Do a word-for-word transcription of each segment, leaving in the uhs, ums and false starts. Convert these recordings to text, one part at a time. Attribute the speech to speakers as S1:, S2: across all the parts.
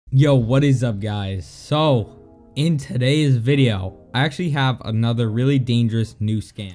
S1: Yo, what is up, guys? So in today's video, I actually have another really dangerous new scam.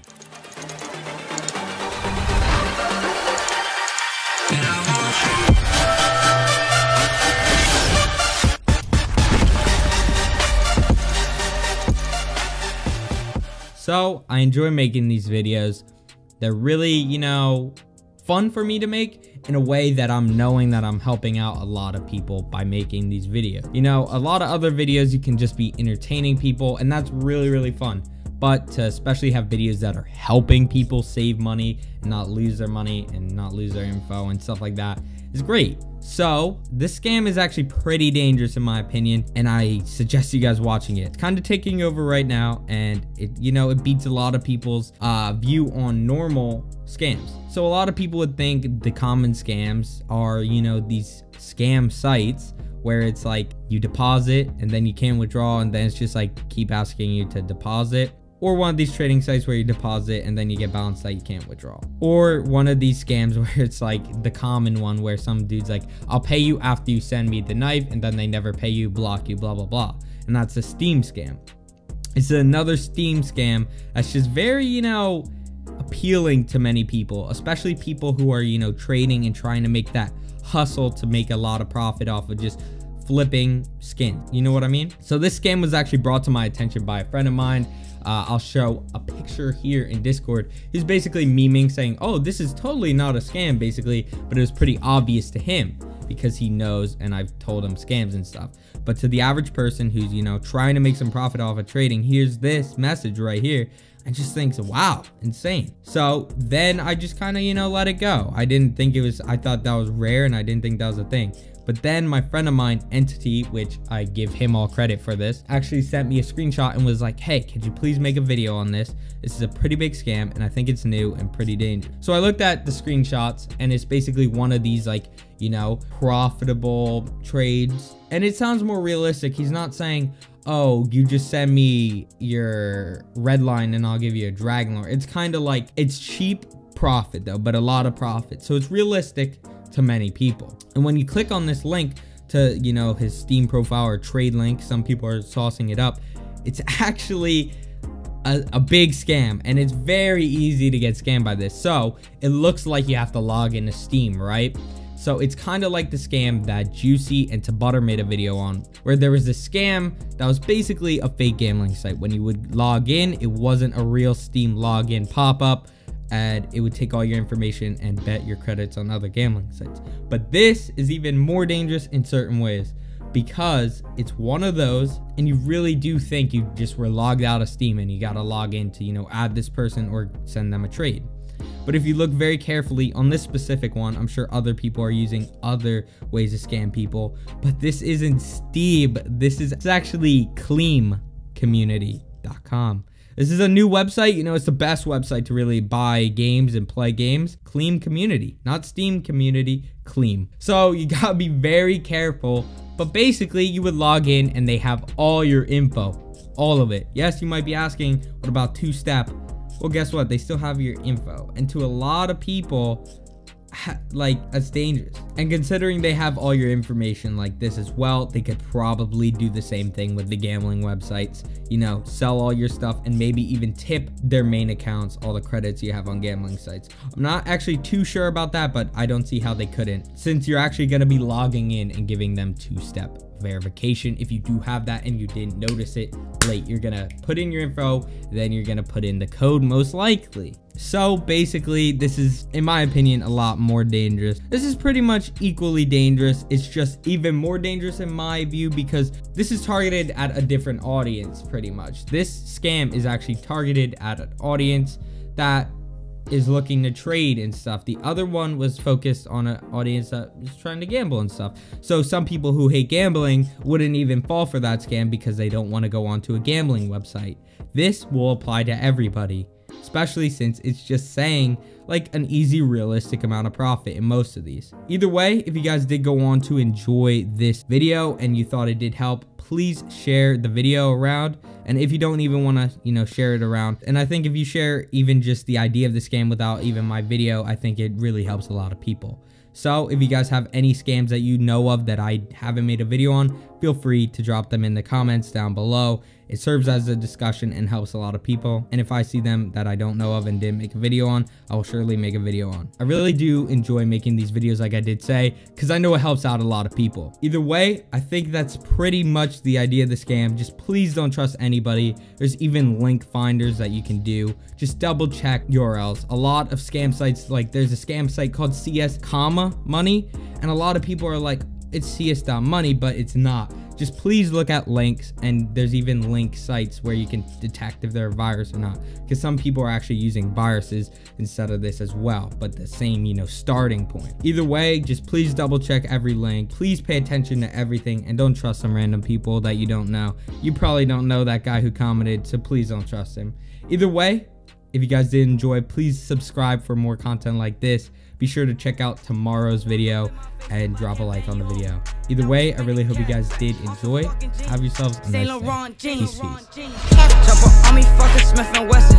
S1: So I enjoy making these videos. They're really, you know, fun for me to make in a way that I'm knowing that I'm helping out a lot of people by making these videos. You know, a lot of other videos you can just be entertaining people, and that's really, really fun. But to especially have videos that are helping people save money and not lose their money and not lose their info and stuff like that is great. So this scam is actually pretty dangerous in my opinion, and I suggest you guys watching it. It's kind of taking over right now, and it, you know, it beats a lot of people's uh, view on normal scams. So a lot of people would think the common scams are, you know, these scam sites where it's like you deposit and then you can't withdraw, and then it's just like keep asking you to deposit. Or one of these trading sites where you deposit and then you get balanced that you can't withdraw. Or one of these scams where it's like the common one where some dude's like, I'll pay you after you send me the knife, and then they never pay you, block you, blah, blah, blah. And that's a Steam scam. It's another Steam scam that's just very, you know, appealing to many people, especially people who are, you know, trading and trying to make that hustle to make a lot of profit off of just flipping skins. You know what I mean? So this scam was actually brought to my attention by a friend of mine. Uh, I'll show a picture here in Discord. He's basically memeing saying, oh, this is totally not a scam, basically, but it was pretty obvious to him because he knows, and I've told him scams and stuff. But to the average person who's, you know, trying to make some profit off of trading, here's this message right here and just thinks, wow, insane. So then I just kind of, you know, let it go. I didn't think it was, I thought that was rare, and I didn't think that was a thing. But then my friend of mine, Entity, which I give him all credit for this, actually sent me a screenshot and was like, hey, could you please make a video on this? This is a pretty big scam, and I think it's new and pretty dangerous. So I looked at the screenshots, and it's basically one of these, like, you know, profitable trades. And it sounds more realistic. He's not saying, oh, you just send me your red line and I'll give you a dragon lore. It's kind of like, it's cheap profit though, but a lot of profit. So it's realistic to many people. And when you click on this link to, you know, his Steam profile or trade link, some people are saucing it up, it's actually a, a big scam, and it's very easy to get scammed by this. So it looks like you have to log into Steam, right? So it's kind of like the scam that Juicy and To Butter made a video on, where there was this scam that was basically a fake gambling site. When you would log in, it wasn't a real Steam login pop-up, and it would take all your information and bet your credits on other gambling sites. But this is even more dangerous in certain ways, because it's one of those, and you really do think you just were logged out of Steam and you got to log in to, you know, add this person or send them a trade. But if you look very carefully on this specific one, I'm sure other people are using other ways to scam people, but this isn't Steam. This is it's actually Cleam Community dot com. This is a new website. You know, it's the best website to really buy games and play games. Cleam Community, not Steam Community, Cleam. So you gotta be very careful, but basically you would log in and they have all your info, all of it. Yes, you might be asking, what about two-step? Well, guess what? They still have your info. And to a lot of people, like, that's dangerous. And considering they have all your information like this as well, they could probably do the same thing with the gambling websites. You know, sell all your stuff and maybe even tip their main accounts all the credits you have on gambling sites. I'm not actually too sure about that, but I don't see how they couldn't, since you're actually going to be logging in and giving them two-step verification. If you do have that and you didn't notice it late, you're gonna put in your info, then you're gonna put in the code most likely. So basically, this is, in my opinion, a lot more dangerous. This is pretty much equally dangerous. It's just even more dangerous in my view, because this is targeted at a different audience pretty much. This scam is actually targeted at an audience that is looking to trade and stuff. The other one was focused on an audience that is trying to gamble and stuff. So some people who hate gambling wouldn't even fall for that scam because they don't want to go onto a gambling website. This will apply to everybody, especially since it's just saying like an easy, realistic amount of profit in most of these. Either way, if you guys did go on to enjoy this video and you thought it did help, please share the video around. And if you don't even want to, you know, share it around, and I think if you share even just the idea of the scam without even my video, I think it really helps a lot of people. So if you guys have any scams that you know of that I haven't made a video on, feel free to drop them in the comments down below. It serves as a discussion and helps a lot of people. And if I see them that I don't know of and didn't make a video on, I will surely make a video on. I really do enjoy making these videos, like I did say, because I know it helps out a lot of people. Either way, I think that's pretty much the idea of the scam. Just please don't trust anybody. There's even link finders that you can do. Just double check U R Ls. A lot of scam sites, like there's a scam site called C S comma money, and a lot of people are like, it's C S money, but it's not. Just please look at links, and there's even link sites where you can detect if they're a virus or not, because some people are actually using viruses instead of this as well, but the same, you know, starting point. Either way, just please double check every link. Please pay attention to everything, and don't trust some random people that you don't know. You probably don't know that guy who commented, so please don't trust him. Either way, if you guys did enjoy, please subscribe for more content like this. Be sure to check out tomorrow's video and drop a like on the video. Either way, I really hope you guys did enjoy. Have yourselves a nice day. Peace, peace.